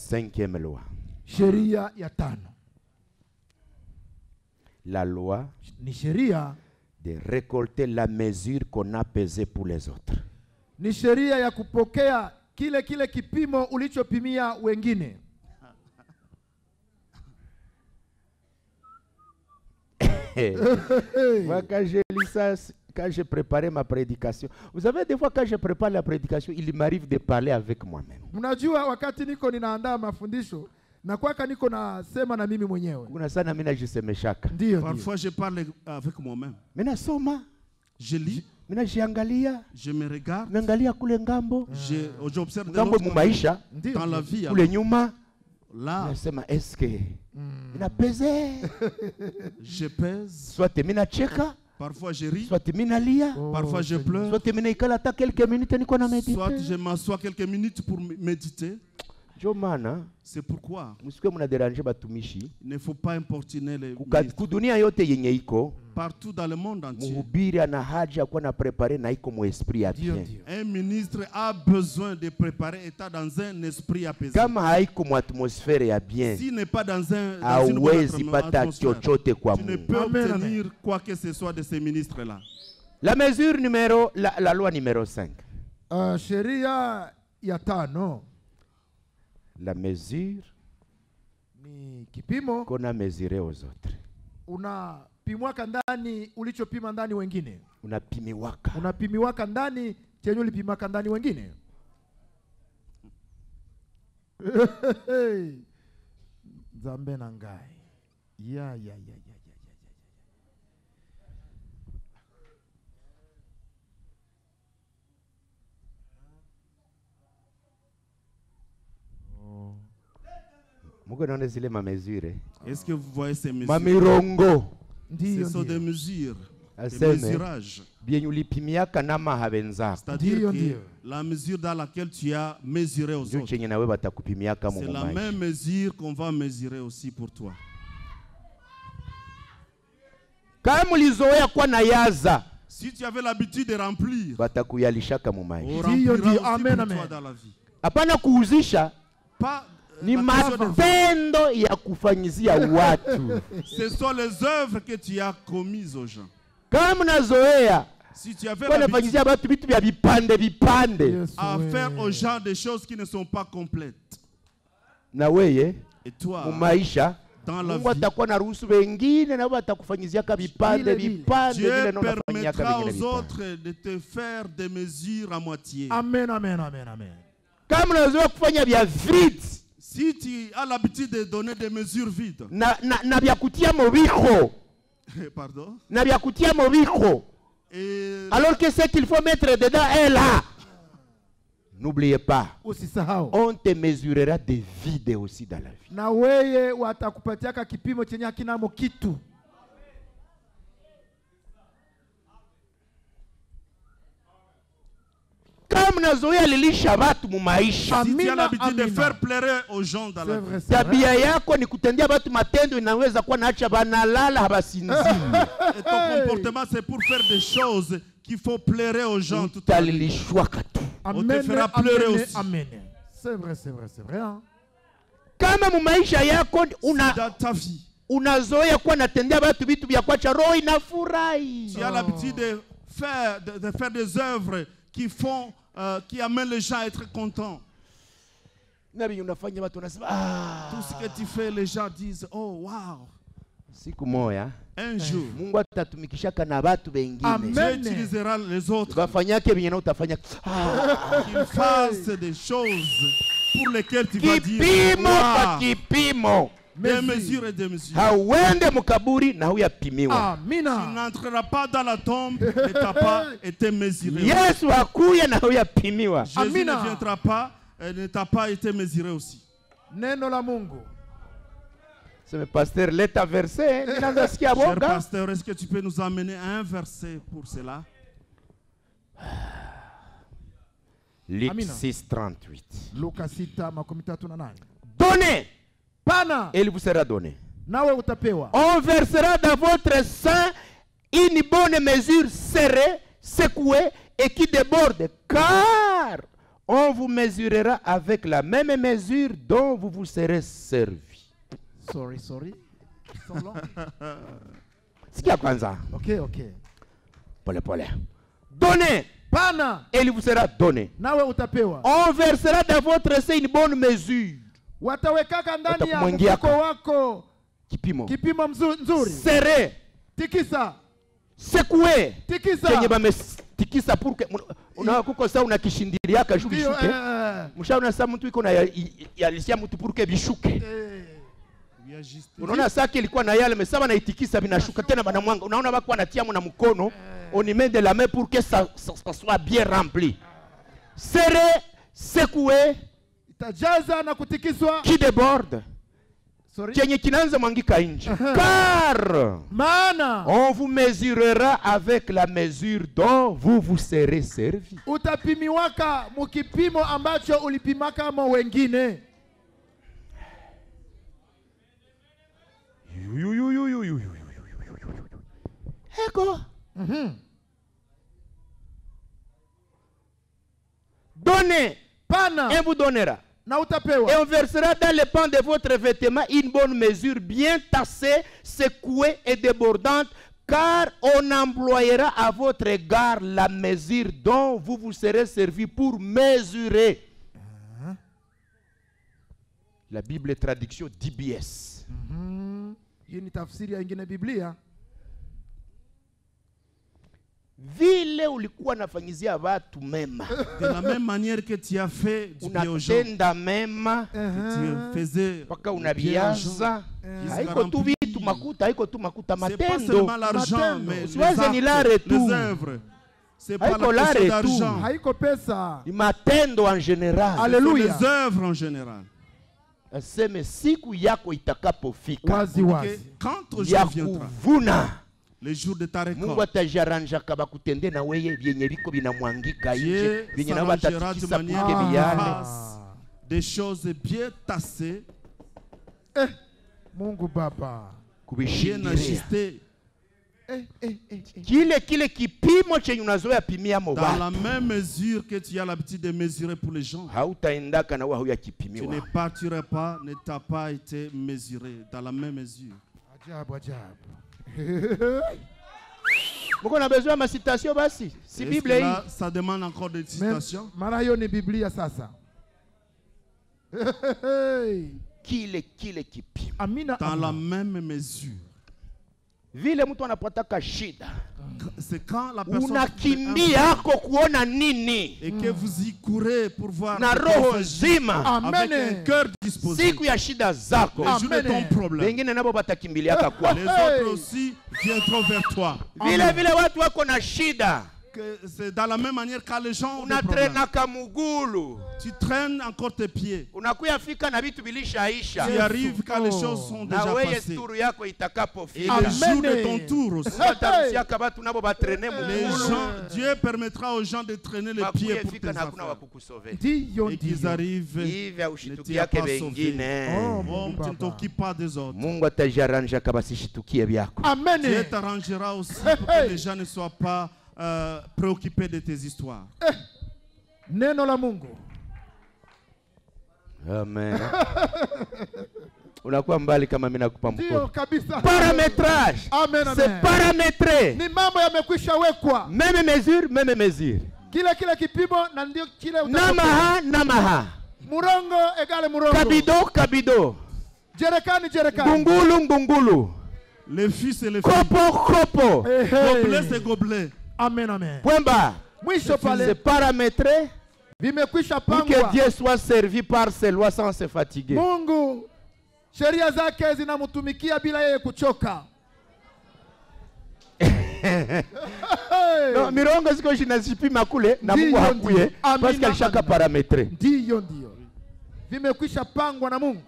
Cinquième loi. Sheria ya tano. La loi Ni sheria. de récolter la mesure qu'on a pesée pour les autres. Ni sheria ya kupokea kile kipimo ulichopimia wengine. Moi, quand je lis ça, quand je préparais ma prédication, vous savez, des fois, quand je prépare la prédication, il m'arrive de parler avec moi-même. Mnajua wakati niko ninaandaa mafundisho na kwaka niko nasema na mimi mwenyewe. Kuna sana mimi najisemeshaka. Ndio. Parfois je parle avec moi-même. Mimi nasoma, Je lis, mimi najiangalia, je me regarde, naangalia kule ngambo, j'observe ngambo mu maisha, dans la vie. kule nyuma, Là, nasema eske minapeze, je pèse. soit mimi nacheka, Parfois je ris, soit mimi nalia, parfois je pleure, soit mimi naikala hata quelques minutes niko na mediter. soit je m'assois quelques minutes pour méditer. Jo maana C'est pourquoi msikuwe mnaderange batumishi il ne faut pas importuner les ministres. kudunia yote yenye iko. Partout dans le monde entier, Mhubiri ana haja kuwa na prepare na iko mu esprit ya bien. un ministre a besoin de préparer état dans un esprit apaisé. Kama haiko mu atmosphère ya bien, S'il n'est pas dans une bonne hawezi pata atmosphère, chochote kwa tu ne Mungu. peux Amen, obtenir quoi que ce soit de ces ministres-là. La mesure numéro, la loi numéro 5. Sheria ya tano La mesure ni kipimo qu'on a mesuré aux autres. unapimwaka ndani ulichopima ndani wengine. Unapimiwaka. Unapimiwaka ndani chenye ulipimaka ndani wengine. Zambe na ngai. Ya. Mungu anaona zile ma mesure. Est-ce que vous voyez ces mesures? Mamirongo. Ce sont des mesures, des Aseme. mesurages. Bien ulipimiaka na mahabenza. C'est-à-dire que la mesure dans laquelle tu as mesuré aux autres, Chenye nawe batakupimiaka c'est mu la maisha. même mesure qu'on va mesurer aussi pour toi. Kama ulizoea kuwa na yaza, Si tu avais l'habitude de remplir, batakuyalishaka mu maisha. on remplira aussi Amen, pour amen. toi dans la vie. Hapana kuuzisha, Pas ni la question de- matendo ya kufanyizia watu. Ce sont les œuvres que tu as commises aux gens. Kama unazoea Si tu avais kwa l'habitude nafanyizia watu vitu vya vipande, Yes, à we. faire aux gens des choses qui ne sont pas complètes, na weye et toi, mu maisha dans la Mungu vie, atakuwa na ruhusu wengine nao watakufanyiziaka vipande Vile. vipande Dieu vile na unafanyiaka permettra vingine aux vipande. autres de te faire des mesures à moitié. Amen. Kama unazoea kufanya vya vide Si tu as l'habitude de donner des mesures vides, na vya kutia mobiko pardon, na vya kutia mobiko, et alors que ce qu'il faut mettre dedans est là. N'oubliez pas, Usisahau. on te mesurera des vides aussi dans la vie. Na weye watakupatiaka kipimo chenye hakinamo kitu. Kama unazoea lilisha watu mu maisha, si tu as Amina, l'habitude de amina. faire plaire aux gens dans C'est la vrai, vie, c'est vrai. tabia yako ni kutendia watu matendo inaweza kuwa naacha banalala habasinzii. et ton comportement c'est pour faire des choses qu'il faut plaire aux gens tout à l'heure. Utalilishwaka tu. On te fera pleurer aussi. Amen. C'est vrai. Hein? Kama mu maisha yako Dans ta vie, unazoea kuwa natendea watu vitu vya kuacha roho inafurahi. tu as l'habitude de faire des œuvres qui font, qui amènent les gens à être contents. Na vile unafanya watu wanasema ah, Tout ce que tu fais, les gens disent, oh wow. siku moja Un jour, Mungu atatumikishaka na watu wengine. Amen. Dieu utilisera les autres Bafanyake vyenye na utafanya qu'ils fassent des choses pour lesquelles tu vas dire, kipimo kwa wow. kipimo. Des mesures et des mesures. Hauende mukaburi na huyapimiwa. Tu Amina. n'entreras pas dans la tombe et t'as pas été mesuré. Yesu hakuya na huyapimiwa. Jésus Amina. ne viendra pas et ne t'a pas été mesuré aussi. Neno la Mungu. Sema pasteur, leta verset, ninaanza sikia Cher boga. pasteur, est-ce que tu peux nous amener un verset pour cela? Luc Amina. 6:38. Luka 6:38. Donnez Pana et il vous sera donné. nawe utapewa. On versera dans votre sein une bonne mesure serrée, secouée et qui déborde, car on vous mesurera avec la même mesure dont vous vous serez servi. Sorry. So long. Sikia kwanza. Okay. Pole pole. Donnez, Pana, et il vous sera donné. nawe utapewa. On versera dans votre sein une bonne mesure. Watawekaka ndani ya Watakumwangia mfuko wako Kipimo. kipimo nzuri. Serré. Tikisa. Secoué. Tikisa. Kenye bametikisa pour que unaona kuko saa unakishindiliaka juu Ndio, bishuke. Mshaona saa mtu iko na yalisia mtu pour que bishuke. Unaona saa ilikuwa na yale mesaba na itikisa binashuka tena bana mwanga. Unaona bako anatia na mkono, on y met de la main pour que ça soit bien rempli. Serré, secoué, Itajaza na kutikiswa. qui déborde. Sorry. Kenye kinaanza mwangika nje. Car Maana on vous mesurera avec la mesure dont vous vous serez servi. utapimiwaka mukipimo ambacho ulipimaka mo wengine. Eko. Donnez, Pana et vous donnera. na Et utapewa. on versera dans les pans de votre vêtement une bonne mesure, bien tassée, secouée et débordante, car on employera à votre égard la mesure dont vous vous serez servi pour mesurer. La Bible traduction DBS. Hii ni tafsiri ya ingine Biblia. Vile ulikuwa nafanyizia watu mema, De la même manière que tu as fait du bien aux gens, unatenda mema tu faisais mpaka du bien aux gens. unabiaza. Haiko tu vitu makuta, haiko tu makuta, C'est pas matendo. seulement l'argent, Matendo. mais Usiwaze ni lare tu. les œuvres. C'est pas Haiko la lare question tu. d'argent. Haiko pesa. Ni matendo en general. Ce sont Alléluia. les œuvres en général. Aseme siku yako itakapofika Wazi Que wazi. quand ton ya jour viendra, kuvuna, le jour de ta Mungu récolte, atajaranjaka bakutende na weye vyenye viko vinamwangika nje, Dieu vyenye nao s'arrangera de batatikisa manière puke à biyale. faire des choses bien tassées, Mungu Baba. bien Kubishindiria ajustées, kile kipimo chenye unazoea pimia mo dans watu, la même mesure que tu as l'habitude de mesurer pour les gens. hautaendaka na wewe Tu hauyakipimiwa. ne partirais pas, ne t'as pas été mesuré dans la même mesure. Ajabu. Mko na besoin ma citation basi? Si Est-ce Bible que hii. là, ça demande encore des citations. Mara hiyo ni Biblia sasa. Kile kipimo. Amina. Dans la amina. même mesure. Vile mtu anapataka shida, C'est quand la personne unakimbia ako kuona nini et que vous y courez pour voir na le roho prophète nzima. avec un Amen. cœur disposé. Siku ya shida zako, Le jour de ton Amen. problème, wengine nabo batakimbiliaka kwa les autres aussi viendront vers toi. vile watu wako na shida, Que c'est dans la même manière quand les gens ont des problèmes. unatrenaka mugulu, Tu traînes encore tes pieds. unakuya fika na vitu vilishaisha, Tu arrives quand les choses sont na déjà weye passées. turu yako Et itakapofika, le Amen. jour de ton tour aussi. wataruhusiaka batu nabo batrene Les mugulu, gens, Dieu permettra aux gens de traîner les pieds bakuye pour tes fika na hakuna affaires. wakukusove. Ndiyo Et qu'ils ndiyo. arrivent, Hivi ne aushitukiake t'y a pas sauvé. wengine. Oh. Oh, tu ne Baba. t'occupes pas des autres. Mungu atajaranjaka basishitukie vyako. Amen. Dieu t'arrangera aussi pour que les gens ne soient pas préoccupés de tes histoires. Neno la Mungu. Amen. Unakuwa mbali kama mimi nakupa Ndiyo mkono. kabisa. Paramétrage. Amen, C'est amen. paramétré. Ni mambo yamekwisha wekwa. Même mesure, même mesure. Kile kipimo na ndio kile Namaha, namaha. Murongo egale murongo. Kabido, kabido. Jerekani jerekani. Ngungulu, ngungulu. Les fils et les filles. Kopo, kopo. Eh, eh. Gobelet, c'est gobelet. Amen amen. Pwemba. Mwisho C'est pale paramétré vimekwisha pour que pangwa. Dieu soit servi par ses lois sans se fatiguer. Mungu sheria zake zinamtumikia bila yeye kuchoka. No, mirongo ziko zinazipima kule na Mungu Ndiyo, hakuye ndiyo. Amina, parce que alishaka amina. parametre. Ndiyo ndiyo. Vimekwisha pangwa na Mungu.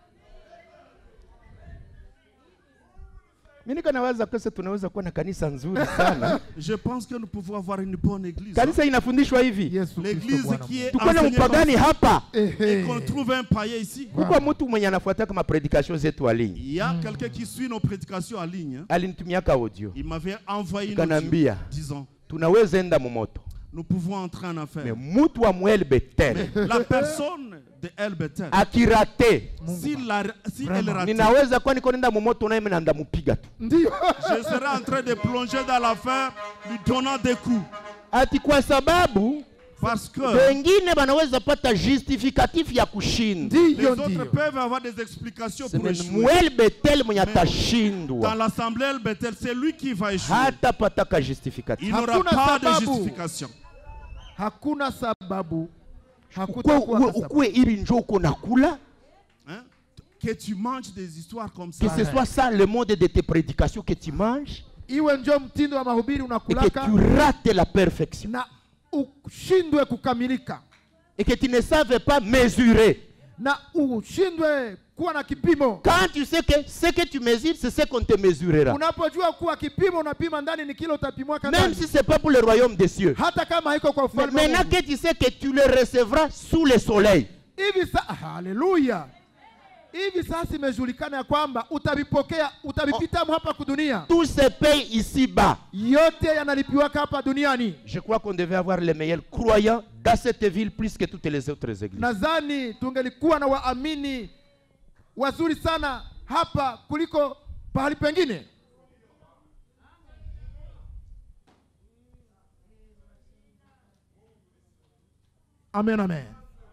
Mimi niko nawaza kese tunaweza kuwa na kanisa nzuri sana. Je pense que nous pouvons avoir une bonne église. Kanisa inafundishwa hivi. Yesu Kristo L'église Bwana qui Mungu. est Tuko na enseignée mpagani comme ça, hapa. et qu'on trouve un païen ici. Kuko mtu mwenye anafuata kama predication zetu wa ligne. Il y a quelqu'un qui suit nos prédications en ligne. Alinitumiaka audio. Il m'avait envoyé une Kanambia. audio disant, Tunaweza enda mumoto. nous pouvons entrer en Mais affaire. mutu wa mwel betel La personne de El Bethel, akirate, si elle rate, ninaweza kwa niko nenda mumoto na mimi nanda mupiga tu. Ndiyo. je serai en train de plonger dans l'affaire, lui donnant des coups. Ati kwa sababu Parce que wengine banaweza pata justificatif ya kushinda. les Ndiyo, autres ndiyo. peuvent avoir des explications pour échouer. Mwel betel mwenye Dans atashindwa l'assemblée El Bethel, c'est lui qui va échouer. hata pataka justificatif. Il n'aura Hakuna pas de sababu. justification. Hakuna sababu. Hakutakuwa sababu. Ukwe ili njo uko nakula, Hein? Que tu manges des histoires comme que ça. ce soit ça le monde de tes prédications que tu manges Iwe njo mtindo wa mahubiri et que unakulaka tu rates la perfection na ushindwe kukamilika et que tu ne savais pas mesurer. na ushindwe kuwa na kipimo. Quand tu sais que ce que tu mesures, c'est ce qu'on te mesurera. Unapojua kuwa kipimo unapima ndani ni kile utapimwa Même ndani. si ce n'est pas pour le royaume des cieux. Hata kama haiko kwa Mais ufalme wa maintenant Mungu. que tu sais que tu le recevras sous le soleil. Hivi sasa, haleluya. Hivi sasa imejulikana ya kwamba utavipokea, utavipita hapa kudunia. Tout se paye ici-bas. Yote yanalipiwa hapa duniani. Je crois qu'on devait avoir les meilleurs croyants dans cette ville plus que toutes les autres églises. Nadhani tungelikuwa na waamini wazuri sana hapa kuliko pahali pengine. Amen, amen.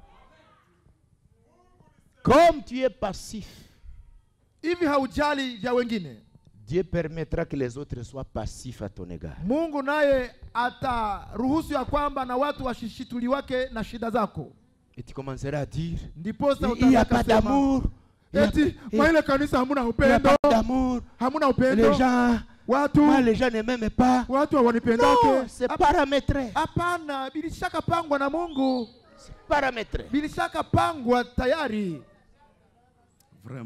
Comme tu es passif, Hivi haujali vya wengine, Dieu permettra que les autres soient passifs à ton égard. Mungu naye ataruhusu ya kwamba na watu washishituli wake na shida zako. Et tu commenceras à dire, Ndiposa il n'y a pas utasema d'amour. eti maile kanisa hamuna Il n'y a upendo, pas d'amour. hamuna Les upendo, gens, watu moi, les gens ne m'aiment pas. watu Non, hawanipendake. c'est paramétré. Hapana, bilishaka pangwa na Mungu, C'est paramétré. bilishaka pangwa tayari.